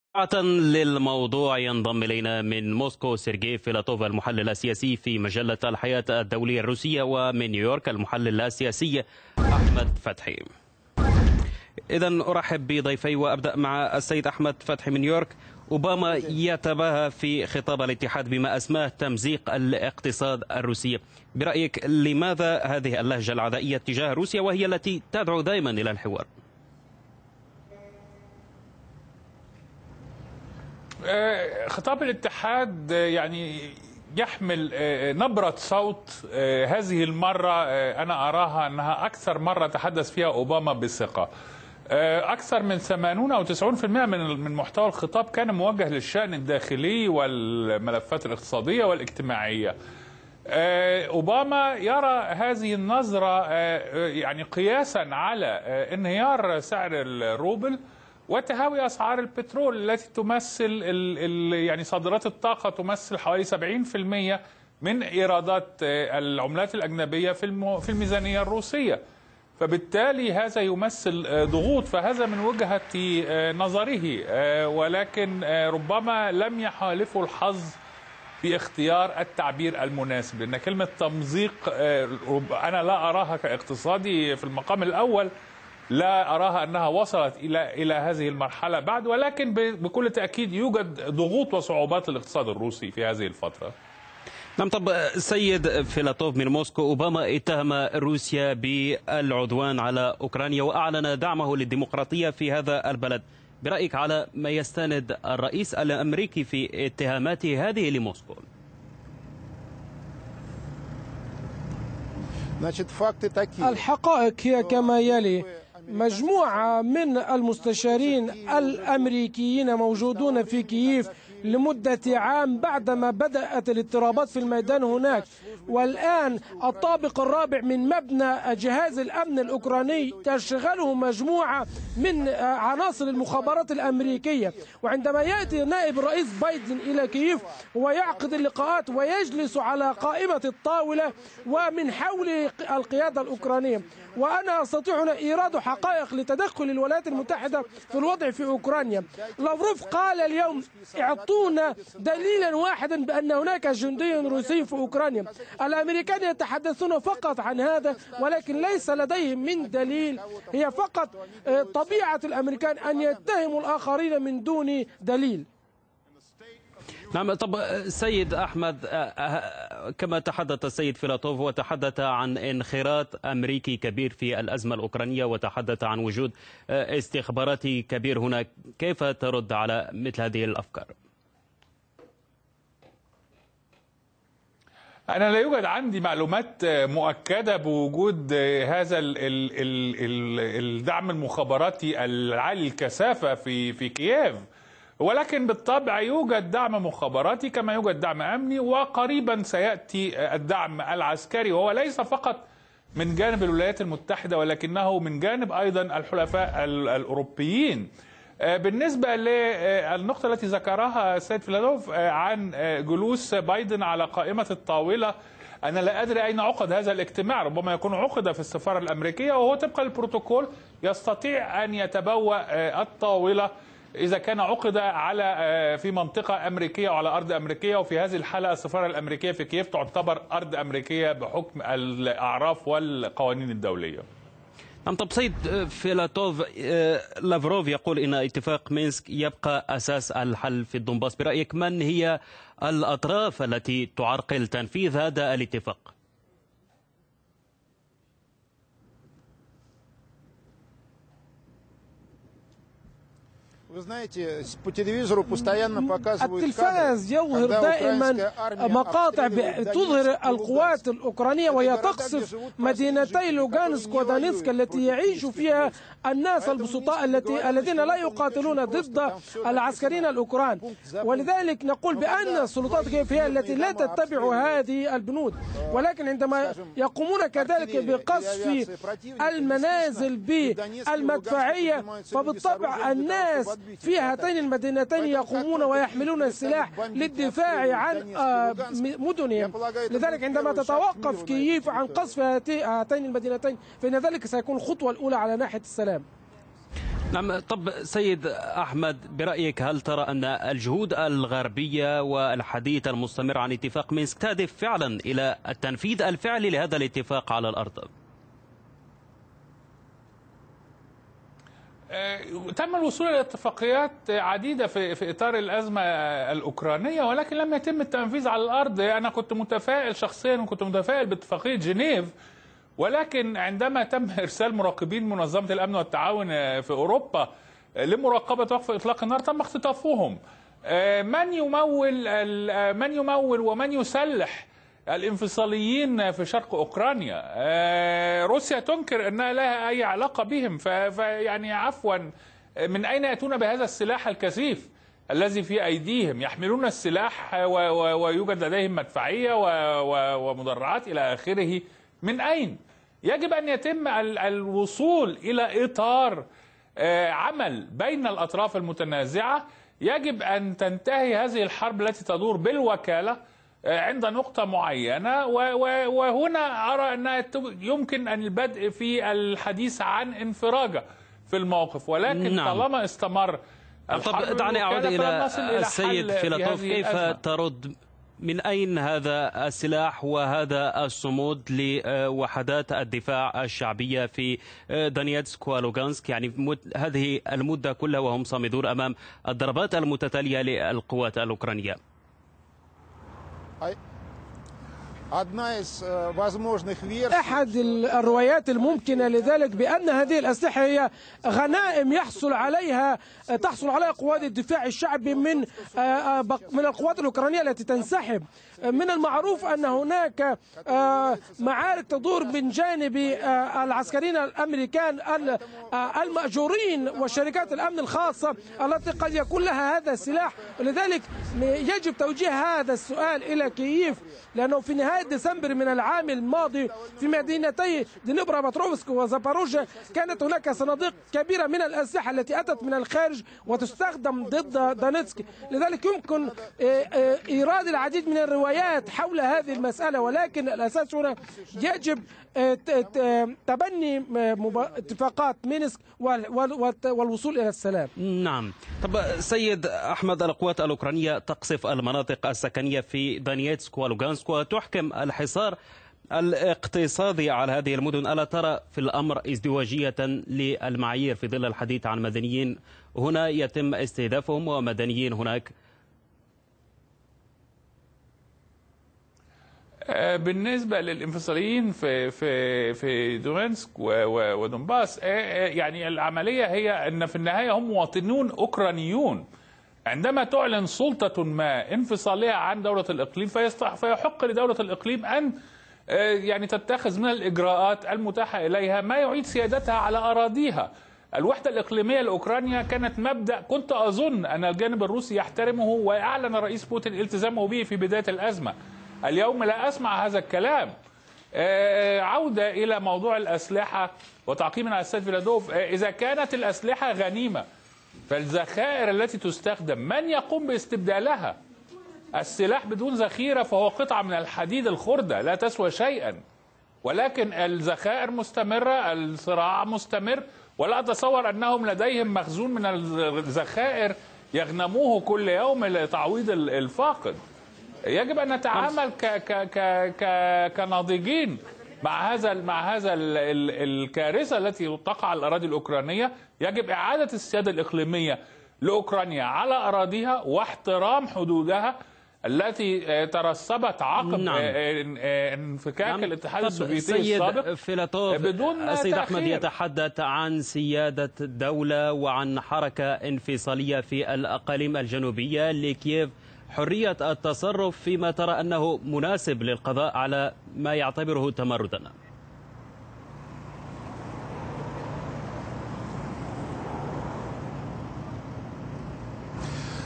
للموضوع ينضم إلينا من موسكو سيرجي فيلاتوف المحلل السياسي في مجلة الحياة الدولية الروسية، ومن نيويورك المحلل السياسي أحمد فتحي. إذا أرحب بضيفي وأبدأ مع السيد أحمد فتحي من نيويورك. أوباما يتباهى في خطاب الاتحاد بما أسماه تمزيق الاقتصاد الروسي. برأيك لماذا هذه اللهجة العدائية تجاه روسيا وهي التي تدعو دائما إلى الحوار؟ خطاب الاتحاد يعني يحمل نبرة صوت هذه المرة أنا أراها أنها أكثر مرة تحدث فيها أوباما بثقة. أكثر من 80 أو 90% من محتوى الخطاب كان موجه للشأن الداخلي والملفات الاقتصادية والاجتماعية. أوباما يرى هذه النظرة يعني قياسا على انهيار سعر الروبل وتهاوي أسعار البترول التي تمثل يعني صادرات الطاقة تمثل حوالي 70% من إيرادات العملات الأجنبية في الميزانية الروسية. فبالتالي هذا يمثل ضغوط، فهذا من وجهة نظره، ولكن ربما لم يحالفه الحظ في اختيار التعبير المناسب، لأن كلمة تمزيق أنا لا أراها كاقتصادي في المقام الأول، لا أراها أنها وصلت إلى هذه المرحلة بعد، ولكن بكل تأكيد يوجد ضغوط وصعوبات للاقتصاد الروسي في هذه الفترة. نعم. طب سيد فيلاتوف من موسكو، أوباما اتهم روسيا بالعدوان على أوكرانيا وأعلن دعمه للديمقراطية في هذا البلد. برأيك على ما يستند الرئيس الأمريكي في اتهاماته هذه لموسكو؟ الحقائق هي كما يلي: مجموعة من المستشارين الأمريكيين موجودون في كييف لمدة عام بعدما بدأت الاضطرابات في الميدان هناك، والآن الطابق الرابع من مبنى جهاز الأمن الأوكراني تشغله مجموعة من عناصر المخابرات الأمريكية. وعندما يأتي نائب الرئيس بايدن إلى كييف ويعقد اللقاءات ويجلس على قائمة الطاولة ومن حول القيادة الأوكرانية. وأنا أستطيع هنا إيراد حقائق لتدخل الولايات المتحدة في الوضع في أوكرانيا. لافروف قال اليوم: اعطونا دليلا واحدا بأن هناك جندي روسي في أوكرانيا. الأمريكان يتحدثون فقط عن هذا، ولكن ليس لديهم من دليل. هي فقط طبيعة الأمريكان أن يتهموا الآخرين من دون دليل. نعم. طب سيد أحمد، كما تحدث السيد فيلاتوف وتحدث عن انخراط أمريكي كبير في الأزمة الأوكرانية وتحدث عن وجود استخباراتي كبير هناك، كيف ترد على مثل هذه الأفكار؟ أنا لا يوجد عندي معلومات مؤكدة بوجود هذا الدعم المخابراتي العالي الكثافة في كييف، ولكن بالطبع يوجد دعم مخابراتي كما يوجد دعم أمني، وقريبا سيأتي الدعم العسكري، وهو ليس فقط من جانب الولايات المتحدة ولكنه من جانب أيضا الحلفاء الأوروبيين. بالنسبة للنقطة التي ذكرها السيد فيلاتوف عن جلوس بايدن على قائمة الطاولة، أنا لا أدري أين عقد هذا الاجتماع، ربما يكون عقد في السفارة الأمريكية، وهو طبقا للبروتوكول يستطيع أن يتبوأ الطاولة إذا كان عقد في منطقة أمريكية وعلى أرض أمريكية، وفي هذه الحالة السفارة الأمريكية في كييف تعتبر أرض أمريكية بحكم الأعراف والقوانين الدولية. نعم. طب سيد فيلاتوف، لافروف يقول إن اتفاق مينسك يبقى أساس الحل في الدنباس. برأيك من هي الأطراف التي تعرقل تنفيذ هذا الاتفاق؟ التلفاز يظهر دائما مقاطع تظهر القوات الأوكرانية وهي تقصف مدينتي لوغانسك ودانيسك التي يعيش فيها الناس البسطاء الذين لا يقاتلون ضد العسكريين الأوكران. ولذلك نقول بأن السلطات كيف هي التي لا تتبع هذه البنود، ولكن عندما يقومون كذلك بقصف المنازل بالمدفعية فبالطبع الناس في هاتين المدينتين يقومون ويحملون السلاح للدفاع عن مدنهم. لذلك عندما تتوقف كييف عن قصف هاتين المدينتين فإن ذلك سيكون الخطوة الأولى على ناحية السلام. نعم. طب سيد أحمد، برأيك هل ترى أن الجهود الغربية والحديث المستمر عن اتفاق مينسك تهدف فعلا إلى التنفيذ الفعلي لهذا الاتفاق على الأرض؟ تم الوصول إلى اتفاقيات عديدة في إطار الأزمة الأوكرانية، ولكن لم يتم التنفيذ على الأرض. أنا كنت متفائل شخصيا وكنت متفائل باتفاقية جنيف، ولكن عندما تم إرسال مراقبين منظمة الأمن والتعاون في أوروبا لمراقبة وقف إطلاق النار تم اختطافهم. من يمول ومن يسلح الانفصاليين في شرق أوكرانيا؟ روسيا تنكر أنها لها أي علاقة بهم، فيعني عفوا، من أين يأتون بهذا السلاح الكثيف الذي في أيديهم؟ يحملون السلاح ويوجد لديهم مدفعية ومدرعات إلى آخره. من أين؟ يجب أن يتم الوصول إلى إطار عمل بين الأطراف المتنازعة. يجب أن تنتهي هذه الحرب التي تدور بالوكالة عند نقطة معينة، وهنا أرى أن يمكن أن البدء في الحديث عن انفراجة في الموقف، ولكن طالما استمر الحرب. طب دعني أعود إلى السيد فيلاتوف، كيف ترد من أين هذا السلاح وهذا الصمود لوحدات الدفاع الشعبية في دونيتسك ولوغانسك؟ يعني هذه المدة كلها وهم صامدون أمام الضربات المتتالية للقوات الأوكرانية. أحد الروايات الممكنة لذلك بأن هذه الأسلحة هي غنائم تحصل عليها قوات الدفاع الشعبي من القوات الأوكرانية التي تنسحب. من المعروف أن هناك معارك تدور من جانب العسكريين الأمريكان المأجورين وشركات الأمن الخاصة التي قد يكون لها هذا السلاح، ولذلك يجب توجيه هذا السؤال إلى كييف، لأنه في نهاية ديسمبر من العام الماضي في مدينتي دنيبرا باتروفسك وزاباروجيا كانت هناك صناديق كبيرة من الأسلحة التي أتت من الخارج وتستخدم ضد دونيتسك. لذلك يمكن إيراد العديد من الروايات حول هذه المسألة، ولكن الأساس هنا يجب تبني اتفاقات مينسك والوصول إلى السلام. نعم. طب سيد أحمد، القوات الأوكرانية تقصف المناطق السكنية في دونيتسك ولوغانسك وتحكم الحصار الاقتصادي على هذه المدن. ألا ترى في الأمر ازدواجية للمعايير في ظل الحديث عن مدنيين هنا يتم استهدافهم ومدنيين هناك؟ بالنسبة للانفصاليين في دونيتسك ودونباس، يعني العملية هي أن في النهاية هم مواطنون أوكرانيون. عندما تعلن سلطة ما انفصالها عن دولة الإقليم فيحق لدولة الإقليم أن يعني تتخذ من الإجراءات المتاحة إليها ما يعيد سيادتها على أراضيها. الوحدة الإقليمية لأوكرانيا كانت مبدأ كنت أظن أن الجانب الروسي يحترمه، وأعلن الرئيس بوتين التزامه به في بداية الأزمة. اليوم لا أسمع هذا الكلام. عودة إلى موضوع الأسلحة وتعقيبا على السيد فيلادوف، إذا كانت الأسلحة غنيمة فالذخائر التي تستخدم من يقوم باستبدالها؟ السلاح بدون ذخيرة فهو قطعة من الحديد الخردة لا تسوى شيئا، ولكن الذخائر مستمرة، الصراع مستمر، ولا أتصور أنهم لديهم مخزون من الذخائر يغنموه كل يوم لتعويض الفاقد. يجب أن نتعامل كناضجين مع هذا الكارثة التي تقع على الأراضي الأوكرانية. يجب إعادة السيادة الإقليمية لأوكرانيا على أراضيها واحترام حدودها التي ترسبت عقب انفكاك الاتحاد السوفيتي السابق. فيلاتوف، السيد أحمد يتحدث عن سيادة الدولة وعن حركة انفصالية في الأقاليم الجنوبية لكييف حرية التصرف فيما ترى أنه مناسب للقضاء على ما يعتبره تمردا.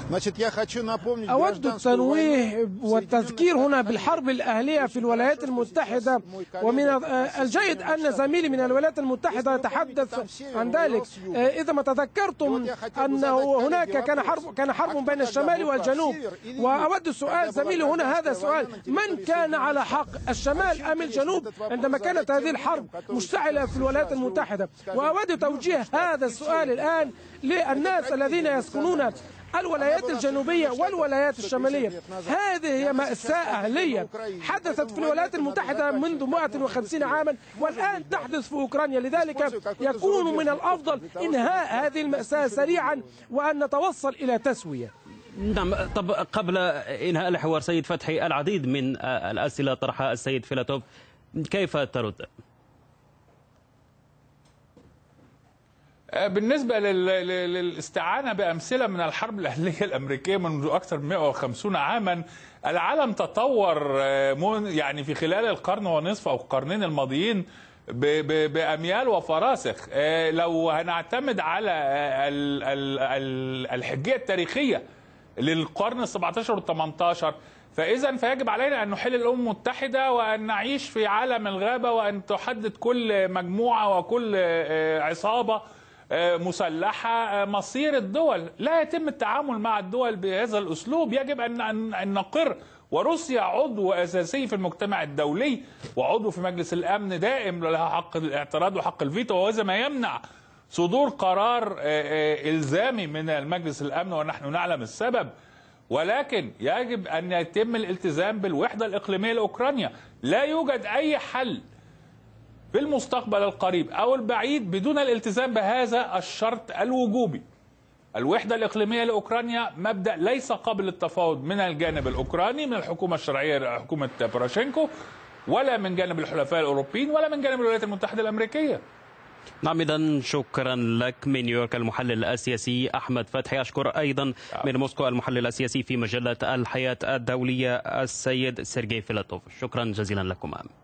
أود التنويه والتذكير هنا بالحرب الأهلية في الولايات المتحدة، ومن الجيد أن زميلي من الولايات المتحدة يتحدث عن ذلك. إذا ما تذكرتم أنه هناك كان حرب بين الشمال والجنوب، وأود السؤال زميلي هنا هذا السؤال: من كان على حق، الشمال أم الجنوب عندما كانت هذه الحرب مشتعلة في الولايات المتحدة؟ وأود توجيه هذا السؤال الآن للناس الذين يسكنون الولايات الجنوبية والولايات الشمالية. هذه هي مأساة أهلية حدثت في الولايات المتحدة منذ 150 عاما، والآن تحدث في أوكرانيا. لذلك يكون من الأفضل إنهاء هذه المأساة سريعا وأن نتوصل إلى تسوية. نعم. طب قبل إنهاء الحوار سيد فتحي، العديد من الأسئلة طرحها السيد فيلاتوف، كيف ترد؟ بالنسبة للاستعانة بأمثلة من الحرب الأهلية الأمريكية منذ أكثر من 150 عاما، العالم تطور يعني في خلال القرن ونصف أو القرنين الماضيين بأميال وفراسخ. لو هنعتمد على الحجية التاريخية للقرن ال17 وال18، فيجب علينا أن نحل الأمم المتحدة وأن نعيش في عالم الغابة، وأن تحدد كل مجموعة وكل عصابة مسلحة مصير الدول. لا يتم التعامل مع الدول بهذا الأسلوب، يجب أن نقر. وروسيا عضو أساسي في المجتمع الدولي وعضو في مجلس الأمن دائم، لها حق الاعتراض وحق الفيتو، وهذا ما يمنع صدور قرار إلزامي من المجلس الأمن ونحن نعلم السبب. ولكن يجب أن يتم الالتزام بالوحدة الإقليمية لأوكرانيا. لا يوجد أي حل في المستقبل القريب أو البعيد بدون الالتزام بهذا الشرط الوجوبي. الوحدة الإقليمية لأوكرانيا مبدأ ليس قابل للتفاوض من الجانب الأوكراني، من الحكومة الشرعية حكومة بوراشينكو، ولا من جانب الحلفاء الأوروبيين، ولا من جانب الولايات المتحدة الأمريكية. نعم. إذن شكرا لك من نيويورك المحلل السياسي أحمد فتحي. أشكر أيضا من موسكو المحلل السياسي في مجلة الحياة الدولية السيد سيرجي فيلاتوف. شكرا جزيلا لكم.